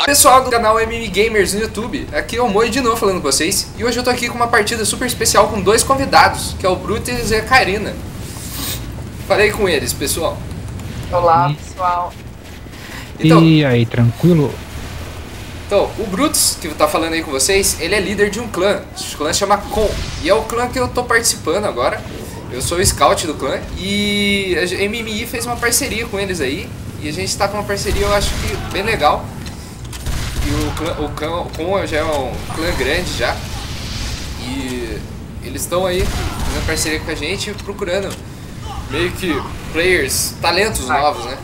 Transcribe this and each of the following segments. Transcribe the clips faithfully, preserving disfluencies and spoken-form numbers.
Pessoal do canal M M Gamers no YouTube, aqui é o Moi de novo falando com vocês. E hoje eu tô aqui com uma partida super especial com dois convidados, que é o Brutus e a Karina. Falei com eles, pessoal. Olá, pessoal. Então, e aí, tranquilo? Então, o Brutus, que tá falando aí com vocês, ele é líder de um clã. O clã chama Con. E é o clã que eu tô participando agora. Eu sou o scout do clã. E a M M I fez uma parceria com eles aí. E a gente tá com uma parceria, eu acho que bem legal. E o clã, o clã, o Con já é um clã grande já. E eles estão aí fazendo parceria com a gente, procurando meio que players, talentos novos, né?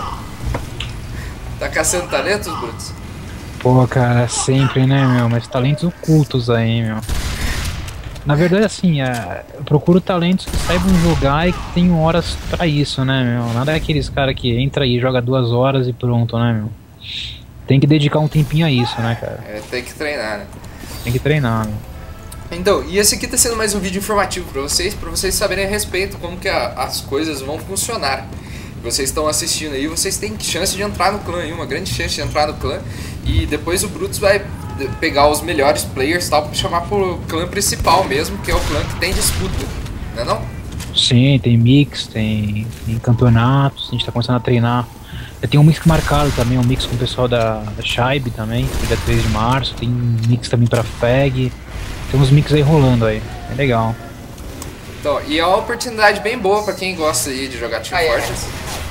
Tá caçando talentos, Brutus? Pô, cara, sempre, né, meu? Mas talentos ocultos aí, meu. Na verdade, assim, é, eu procuro talentos que saibam jogar e que tenham horas pra isso, né, meu? Nada é aqueles caras que entra aí, joga duas horas e pronto, né, meu? Tem que dedicar um tempinho a isso, né, cara? É, tem que treinar, né? Tem que treinar, meu. Então, e esse aqui tá sendo mais um vídeo informativo pra vocês, pra vocês saberem a respeito como que a, as coisas vão funcionar. Vocês estão assistindo aí, vocês têm chance de entrar no clã aí, uma grande chance de entrar no clã. E depois o Brutus vai pegar os melhores players tal pra chamar pro clã principal mesmo, que é o clã que tem disputa, não é não? Sim, tem mix, tem, tem campeonatos, a gente tá começando a treinar. Eu tenho um mix marcado também, um mix com o pessoal da, da Shibe também, dia três de março, tem um mix também pra F E G. Tem uns mix aí rolando aí, é legal. Então, e é uma oportunidade bem boa pra quem gosta aí de jogar Team Ah, é. Fortress.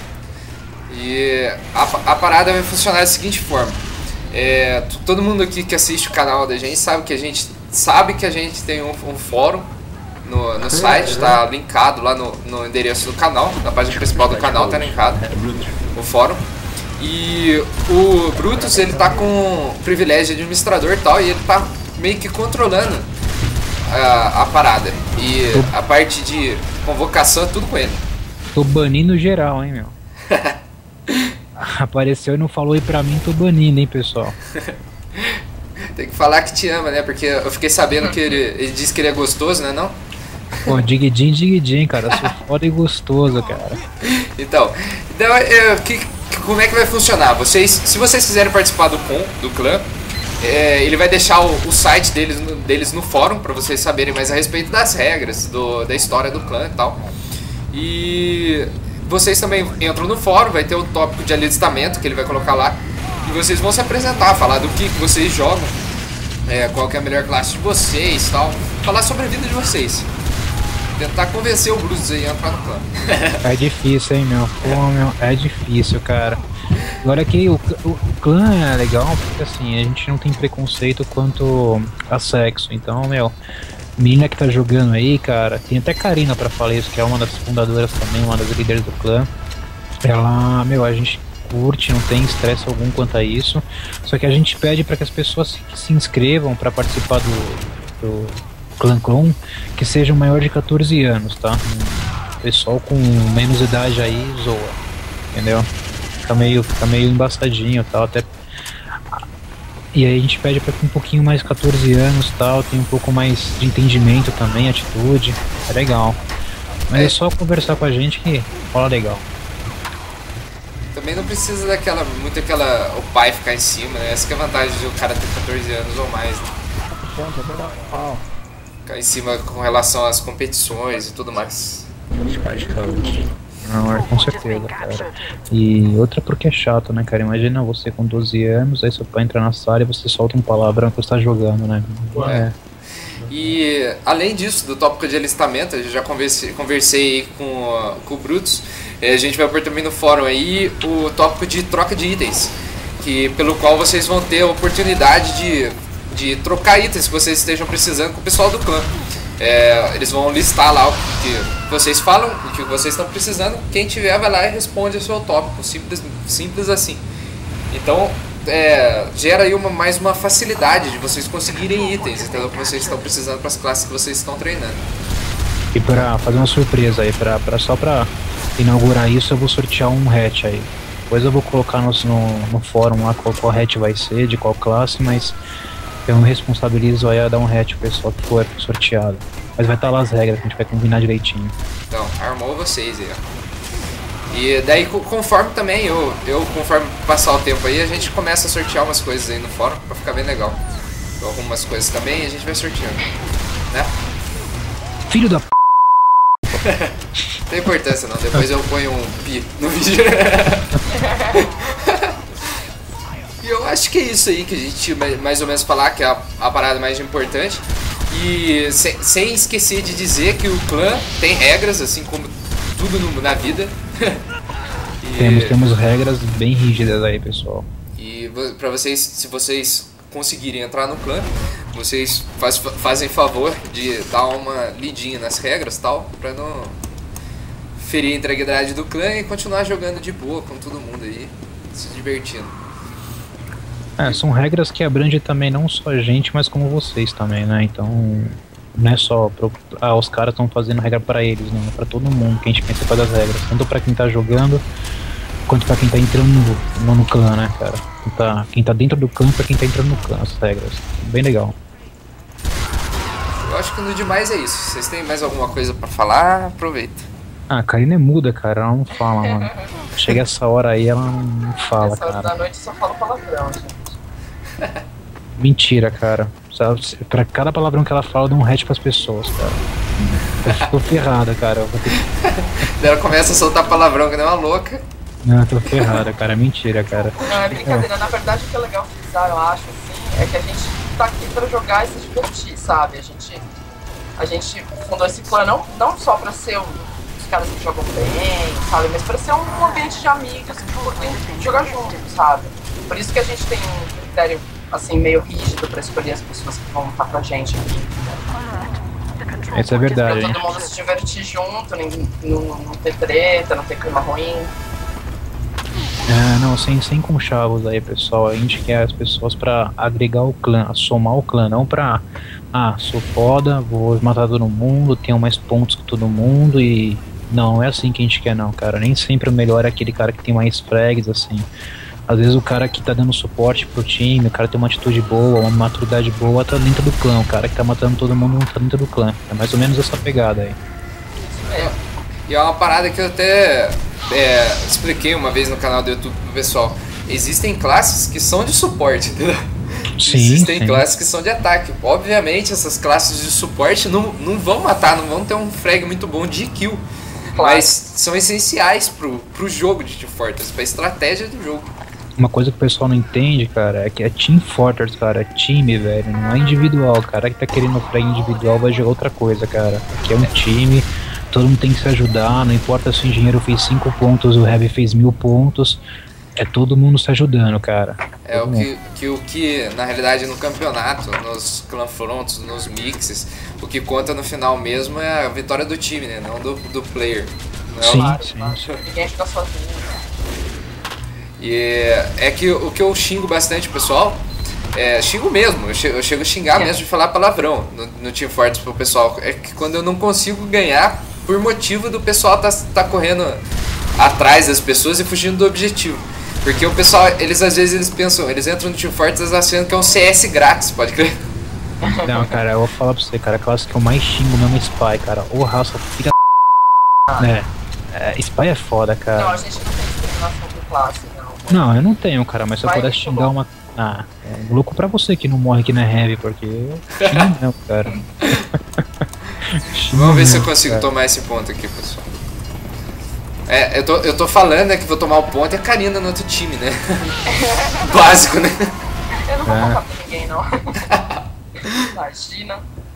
E a, a parada vai funcionar da seguinte forma. É, todo mundo aqui que assiste o canal da gente sabe que a gente sabe que a gente tem um, um fórum no, no site, tá linkado lá no, no endereço do canal, na página principal do canal tá linkado o fórum. E o Brutus, ele tá com privilégio de administrador e tal, e ele tá meio que controlando a, a parada. E a parte de convocação é tudo com ele. Tô banindo geral, hein, meu. Apareceu e não falou aí pra mim, tô banindo, hein, pessoal. Tem que falar que te ama, né? Porque eu fiquei sabendo que ele, ele disse que ele é gostoso, né, não? Pô, digidin, digidin, cara. Eu sou foda e gostoso, cara. Então, então é, que, que, como é que vai funcionar? Vocês, se vocês quiserem participar do Con, do clã, é, ele vai deixar o, o site deles no, deles no fórum pra vocês saberem mais a respeito das regras, do, da história do clã e tal. E vocês também entram no fórum, vai ter o tópico de alistamento que ele vai colocar lá. E vocês vão se apresentar, falar do que, que vocês jogam, é, qual que é a melhor classe de vocês e tal. Falar sobre a vida de vocês. Tentar convencer o Brutus aí a entrar no clã. É difícil, hein, meu. Pô, meu, é difícil, cara. Agora que o, o, o clã é legal porque, assim, a gente não tem preconceito quanto a sexo. Então, meu, menina que tá jogando aí, cara, tem até Karina pra falar isso, que é uma das fundadoras também, uma das líderes do clã. Ela, meu, a gente curte, não tem estresse algum quanto a isso. Só que a gente pede pra que as pessoas se, se inscrevam pra participar do, do Clã Clone, que sejam maior de quatorze anos, tá? O pessoal com menos idade aí zoa, entendeu? Fica meio, fica meio embaçadinho e tal, até. E aí a gente pede pra que um pouquinho mais de quatorze anos tal, tem um pouco mais de entendimento também, atitude, é legal. Mas é, é só conversar com a gente que rola legal. Também não precisa daquela, muito aquela, o pai ficar em cima, né? Essa que é a vantagem de o cara ter quatorze anos ou mais, né? Ficar em cima com relação às competições e tudo mais. Não, é com certeza, cara. E outra porque é chato, né, cara? Imagina você com doze anos, aí seu pai entra na sala e você solta um palavrão que você tá jogando, né? É. é. E além disso, do tópico de alistamento, eu já conversei, conversei com, com o Brutus. A gente vai pôr também no fórum aí o tópico de troca de itens, que, pelo qual vocês vão ter a oportunidade de, de trocar itens que vocês estejam precisando com o pessoal do clã. É, eles vão listar lá o que vocês falam, o que vocês estão precisando. Quem tiver vai lá e responde o seu tópico, simples, simples assim. Então é, gera aí uma, mais uma facilidade de vocês conseguirem itens, entendeu? Que vocês estão precisando para as classes que vocês estão treinando. E pra fazer uma surpresa aí, pra, pra, só pra inaugurar isso, eu vou sortear um hatch aí. Depois eu vou colocar no, no, no fórum lá qual, qual hatch vai ser, de qual classe, mas eu me responsabilizo aí a dar um hatch pro pessoal que for sorteado. Mas vai estar lá as regras, a gente vai combinar direitinho. Então, armou vocês aí, ó. E daí conforme também, eu, eu conforme passar o tempo aí, a gente começa a sortear umas coisas aí no fórum pra ficar bem legal. Eu arrumo umas coisas também e a gente vai sorteando, né? Filho da p... Não tem importância não, depois eu ponho um pi no vídeo. E eu acho que é isso aí que a gente mais ou menos falar, que é a, a parada mais importante. E sem, sem esquecer de dizer que o clã tem regras, assim como tudo no, na vida. E, temos, temos regras bem rígidas aí, pessoal. E pra vocês, se vocês conseguirem entrar no clã, vocês faz, fazem favor de dar uma lidinha nas regras e tal, pra não ferir a integridade do clã e continuar jogando de boa com todo mundo aí, se divertindo. É, são regras que abrangem também não só a gente, mas como vocês também, né? Então, não é só pro, ah, os caras estão fazendo regra pra eles, não, é pra todo mundo que a gente pensa das regras, tanto pra quem tá jogando quanto pra quem tá entrando no, no, no clã, né, cara? Quem tá, quem tá dentro do clã pra quem tá entrando no clã, as regras. Bem legal. Eu acho que no demais é isso. Vocês têm mais alguma coisa pra falar? Aproveita. Ah, a Karina é muda, cara, ela não fala, mano. Chega essa hora aí, ela não fala, Essa hora cara. da noite só fala palavrão, gente. Mentira, cara. Pra cada palavrão que ela fala, eu dou um hatch pras pessoas, cara. Eu tô ferrada, cara. Eu vou ter que... Ela começa a soltar palavrão que nem uma louca. Não, eu tô ferrada, cara. Mentira, cara. Não, é brincadeira. Na verdade, o que é legal frisar, eu acho, assim, é que a gente tá aqui pra jogar e se divertir, sabe? A gente, a gente fundou esse clã não, não só pra ser um, os caras que jogam bem, sabe? Mas pra ser um ambiente de amigos que podem jogar juntos, sabe? Por isso que a gente tem um critério, assim, meio rígido pra escolher as pessoas que vão estar com a gente aqui. Isso é verdade, pra hein? todo mundo se divertir junto, não, não ter treta, não ter clima ruim. É, não, sem, sem conchavos aí, pessoal. A gente quer as pessoas pra agregar o clã, somar o clã, não pra... Ah, sou foda, vou matar todo mundo, tenho mais pontos que todo mundo e... Não, é assim que a gente quer não, cara. Nem sempre o melhor é aquele cara que tem mais frags, assim. Às vezes o cara que tá dando suporte pro time, o cara tem uma atitude boa, uma maturidade boa, tá dentro do clã. O cara que tá matando todo mundo não tá dentro do clã. É mais ou menos essa pegada aí. É. E é uma parada que eu até é, expliquei uma vez no canal do YouTube pro pessoal. Existem classes que são de suporte, entendeu? Sim, Existem sim. classes que são de ataque. Obviamente essas classes de suporte não, não vão matar, não vão ter um frag muito bom de kill. Claro. Mas são essenciais pro, pro jogo de Team Fortress, pra estratégia do jogo. Uma coisa que o pessoal não entende, cara, é que é Team Fortress, cara, é time, velho, não é individual. O cara que tá querendo frag individual vai jogar outra coisa, cara. Aqui é um time, todo mundo tem que se ajudar, não importa se o engenheiro fez cinco pontos, o Heavy fez mil pontos, é todo mundo se ajudando, cara. É todo o mundo. que, que, o que, na realidade, no campeonato, nos clan fronts, nos mixes, o que conta no final mesmo é a vitória do time, né? Não do, do player. Não é o- Sim, Claro, sim. claro. Ninguém fica sozinho. E é que o que eu xingo bastante, pessoal, é, xingo mesmo, eu chego, eu chego a xingar mesmo de falar palavrão no, no Team Fortress pro pessoal. É que quando eu não consigo ganhar por motivo do pessoal tá, tá correndo atrás das pessoas e fugindo do objetivo. Porque o pessoal, eles às vezes eles pensam, eles entram no Team Fortress achando que é um C S grátis, pode crer. Não, cara, eu vou falar pra você, cara, a classe que eu mais xingo mesmo é Spy, cara. Ô raça, filha da... É, é, Spy é foda, Não, cara. a gente não tem discriminação por classe, não. Não, eu não tenho, cara, mas se eu Vai, pudesse muito xingar bom. uma... Ah, é louco pra você que não morre aqui na Heavy, porque eu xingo mesmo, cara. Xingo Vamos ver se eu mesmo, consigo cara. tomar esse ponto aqui, pessoal. É, eu tô, eu tô falando né, que vou tomar o ponto e a Karina no outro time, né? Básico, né? Eu não vou É. contar pra ninguém, não. Imagina.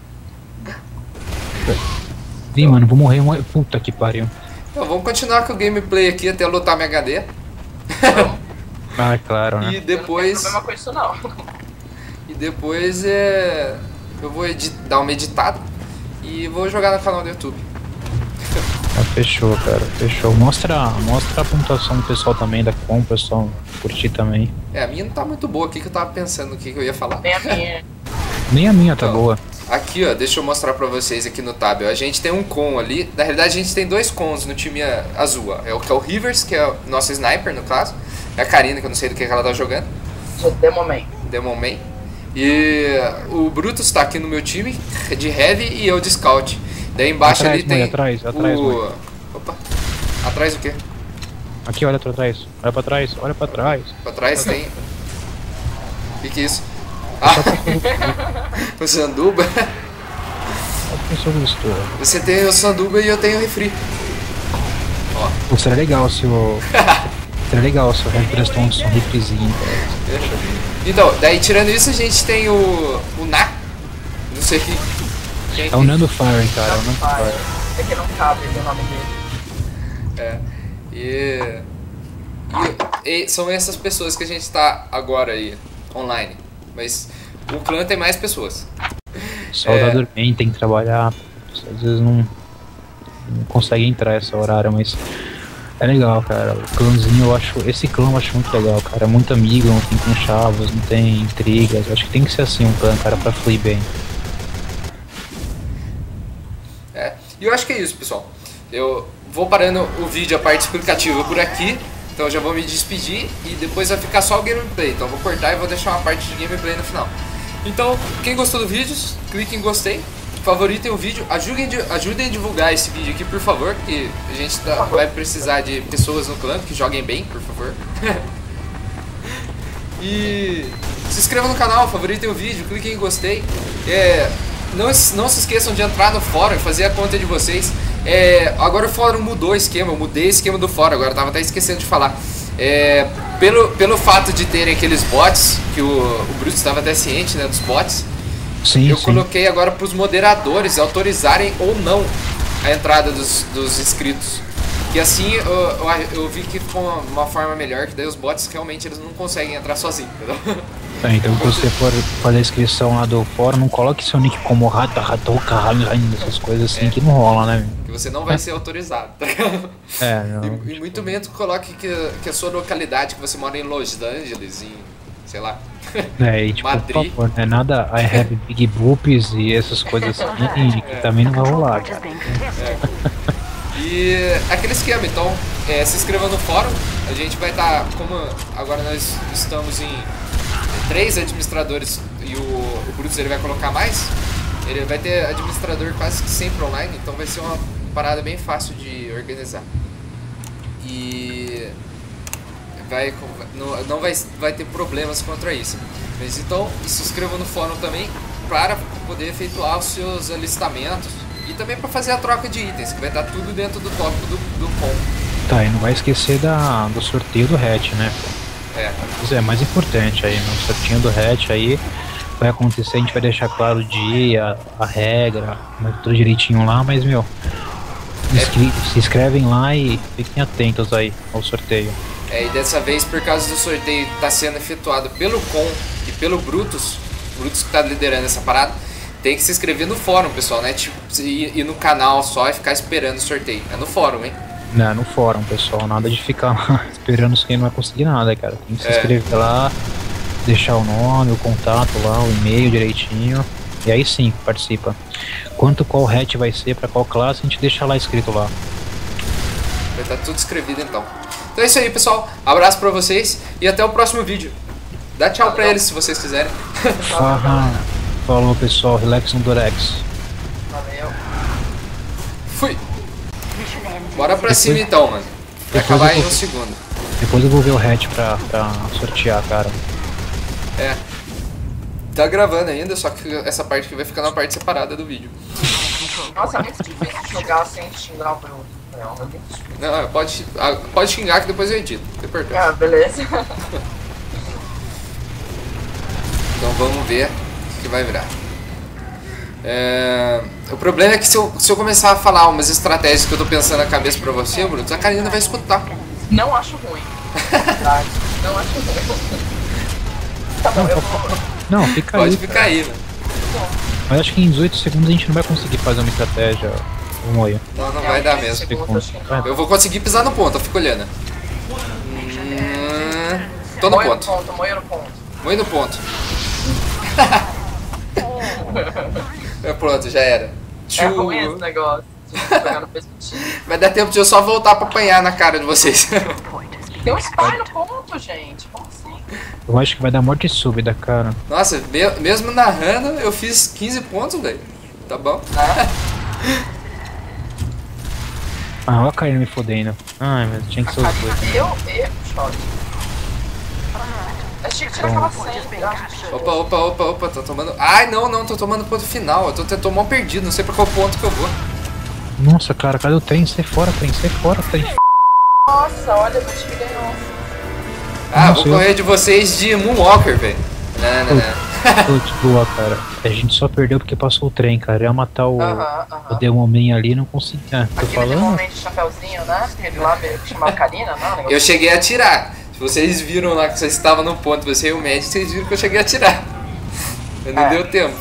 Ih, mano, vou morrer uma... Puta que pariu. Então, vamos continuar com o gameplay aqui até eu lotar minha H D. Ah, é claro, né? E Eu não tenho depois, problema com isso, não. e depois é, eu vou edi- dar uma editada e vou jogar no canal do YouTube. Ah, fechou, cara, fechou. Mostra, mostra a pontuação do pessoal também, da com o pessoal curtir também. É, a minha não tá muito boa aqui que eu tava pensando no que, que eu ia falar. Nem a minha. Nem a minha tá Então, boa. Aqui, ó, deixa eu mostrar pra vocês aqui no tab. Ó. A gente tem um con ali. Na realidade, a gente tem dois cons no time a- azul. Ó. É o que é o Rivers, que é o nosso sniper, no caso. É a Karina, que eu não sei do que que ela tá jogando. Já demo man. Demon Man. E o Brutus tá aqui no meu time, de Heavy, e eu de Scout. Daí embaixo Atrás, ali tem mãe, atrás, atrás, o... mãe. Opa. Atrás o quê? Aqui, olha pra trás. Olha pra trás, olha pra trás. Pra trás tem. O que que é isso? Ah! O sanduba. Olha o seu gostou. Você tem o sanduba e eu tenho o refri. Ó. Pô, seria legal se o. Seria legal se o Red prestou um som refrizinho. Então, daí tirando isso, a gente tem o. O Na. Não sei que. Quem É o Nando Fire, cara. É o Nando Pai, Fire. é que não cabe o nome dele. É. E, e, e são essas pessoas que a gente tá agora aí, online. Mas o clã tem mais pessoas. Só o É. da dormente, tem que trabalhar. Às vezes não, não consegue entrar essa horário, mas é legal, cara. O clãzinho eu acho. Esse clã eu acho muito legal, cara. É muito amigo, não tem conchavos, não tem intrigas. Eu acho que tem que ser assim um clã, cara, pra fluir bem. É. E eu acho que é isso, pessoal. Eu vou parando o vídeo, a parte explicativa por aqui. Então eu já vou me despedir e depois vai ficar só o gameplay. Então eu vou cortar e vou deixar uma parte de gameplay no final. Então, quem gostou do vídeo, clique em gostei, favoritem o vídeo, ajudem, ajudem a divulgar esse vídeo aqui, por favor, que a gente tá, vai precisar de pessoas no clã que joguem bem, por favor. E se inscrevam no canal, favoritem o vídeo, cliquem em gostei. É, não, não se esqueçam de entrar no fórum e fazer a conta de vocês. É, agora o fórum mudou o esquema, eu mudei o esquema do fórum, agora eu tava até esquecendo de falar. É, pelo, pelo fato de terem aqueles bots, que o, o Brutus estava até ciente, né, dos bots, Sim, eu sim. coloquei agora para os moderadores autorizarem ou não a entrada dos, dos inscritos. E assim eu, eu, eu vi que ficou uma, uma forma melhor, que daí os bots realmente eles não conseguem entrar sozinhos, entendeu? Tá, então quando você for fazer a inscrição lá do fórum, não coloque seu nick como rata, ratouca, essas coisas assim É. que não rola, né? Que você não vai ser autorizado, tá ligado? É, não. E, e muito menos coloque que, que a sua localidade, que você mora em Los Angeles, em, sei lá, É, e tipo, Madrid. por favor, né? Nada I have big boops e essas coisas assim, que também não vai rolar, cara. E aquele esquema, então, é, se inscreva no fórum, a gente vai estar, como agora nós estamos em três administradores e o, o Brutus ele vai colocar mais, ele vai ter administrador quase que sempre online, então vai ser uma parada bem fácil de organizar. E vai, não, não vai, vai ter problemas contra isso. Mas então, se inscreva no fórum também para poder efetuar os seus alistamentos e também para fazer a troca de itens, que vai estar tudo dentro do tópico do, do com. Tá, e não vai esquecer da, do sorteio do hatch, né? É. Isso é mais importante aí, no sortinho do hatch aí vai acontecer, a gente vai deixar claro o dia, a regra, tudo direitinho lá, mas meu, inscri se inscrevem lá e fiquem atentos aí ao sorteio. É, e dessa vez, por causa do sorteio tá sendo efetuado pelo Com e pelo Brutus, o Brutus que tá liderando essa parada, tem que se inscrever no fórum, pessoal, né? Tipo, ir, ir no canal só e ficar esperando o sorteio. É no fórum, hein? Não, no fórum, pessoal, nada de ficar lá esperando quem não vai conseguir nada, cara. Tem que se É. inscrever lá, deixar o nome, o contato lá, o e-mail direitinho, e aí sim, participa. Quanto qual hatch vai ser, pra qual classe, a gente deixa lá escrito lá. Vai estar tudo escrevido então. Então é isso aí, pessoal. Abraço pra vocês e até o próximo vídeo. Dá tchau pra eles se vocês quiserem. Aham. Falou, pessoal, relax no Durex. Valeu. Fui. Bora pra Depois- cima então, mano. Vai depois acabar eu em vou- um segundo. Depois eu vou ver o hatch pra, pra sortear, cara. É. Tá gravando ainda, só que essa parte aqui vai ficar na parte separada do vídeo. Nossa, é muito difícil jogar sem xingar o Bruno. Não, é muito difícil. Não, pode, ah, pode xingar que depois eu edito. Não tem importância. Ah, beleza. Então vamos ver o que vai virar. É, o problema é que se eu, se eu começar a falar umas estratégias que eu tô pensando na cabeça pra você, Bruno, a Karina vai escutar. Não acho ruim. Verdade. Não acho ruim. Tá bom, eu vou. Não, fica Pode aí. ficar aí, mano. Mas acho que em dezoito segundos a gente não vai conseguir fazer uma estratégia. Vamos aí. Não, não vai dar mesmo. Segundo, acho que não. Eu vou conseguir pisar no ponto, eu fico olhando. Hum, tô no Moia no ponto. ponto, moia no ponto. Moe no ponto. É, pronto, já era. É Tchu. ruim esse negócio de pegar no pescoço. Vai dar tempo de eu só voltar pra apanhar na cara de vocês. Tem um spy no ponto, gente. Como assim? Eu acho que vai dar morte súbita, cara. Nossa, me- mesmo narrando, eu fiz quinze pontos, velho. Tá bom. Né? Ah, olha a Karina me fodendo. Ai, mas tinha que A ser os dois. Karina, eu e o Short. Eu tinha que tirar aquela sempre. eu acho que- Opa, opa, opa, opa, tô tomando. Ai, não, não, tô tomando ponto final. Eu tô tentando mal perdido, não sei pra qual ponto que eu vou. Nossa, cara, cadê o trem? Sai fora, trem, sai fora, trem. Nossa, olha, meu time ganhou. Ah, Nossa, vou eu- correr de vocês de Moonwalker, velho. Não, não, não. Putz, boa, cara. A gente só perdeu porque passou o trem, cara. Eu ia matar o, Aham, o aham. Demoman ali e não conseguia. Tô Aquele falando? momento de chapeuzinho, né? Ele lá veio chamar Karina, não? Eu cheguei a atirar. Se vocês viram lá que vocês estavam no ponto, você e o Magic, vocês viram que eu cheguei a atirar. Mas não É. deu tempo.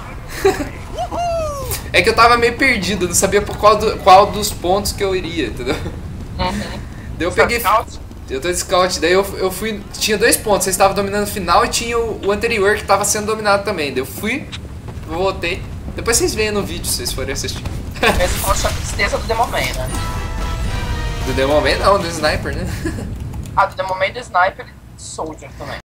É que eu tava meio perdido, eu não sabia por qual, do- qual dos pontos que eu iria, entendeu? Uhum. Daí eu Você tá peguei. scout? Eu tô de scout, daí eu, eu fui. Tinha dois pontos, vocês estavam dominando o final e tinha o, o anterior que tava sendo dominado também. Daí eu fui, voltei. Depois vocês veem no vídeo se vocês forem assistir. Esse foi a tristeza do Demoman, né? Do Demoman não, do Sniper, né? Ah, do Demoman e do Sniper e Soldier também.